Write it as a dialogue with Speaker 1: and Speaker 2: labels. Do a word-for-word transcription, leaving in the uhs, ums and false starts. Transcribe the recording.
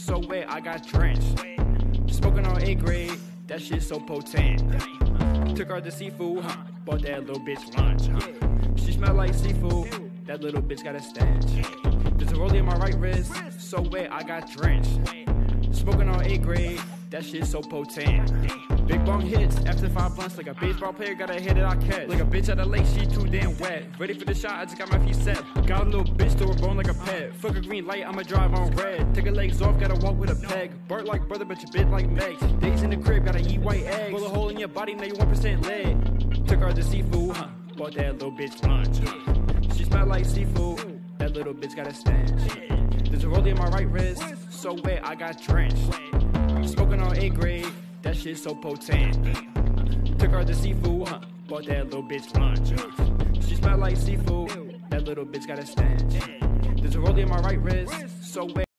Speaker 1: so wet, I got drenched. Smoking on eighth grade, that shit so potent. Took her to seafood, huh? Bought that little bitch lunch, huh? She smell like seafood, that little bitch got a stench. There's a rollie in my right wrist, so wet, I got drenched. Smoking on eighth grade, that shit so potent. Big bong hits after five blunts like a baseball player, gotta hit it, I catch. Like a bitch at the lake, she too damn wet. Ready for the shot, I just got my feet set. Got a little bitch, throw her bone like a pet. Fuck a green light, I'ma drive on red. Take her legs off, gotta walk with a peg. Bart like brother, but you bit like Meg. Days in the crib, gotta eat white eggs. Pull a hole in your body, now you one percent lead. Took her to seafood, huh? Bought that little bitch lunch, huh? She smell like seafood, that little bitch got a stench. There's a rollie in my right wrist, so wet, I got drenched. Smoking on eighth grade, that shit so potent. Took her to seafood, huh? Bought that little bitch lunch, huh? She smell like seafood, that little bitch got a stench. There's a rollie in my right wrist, so wet.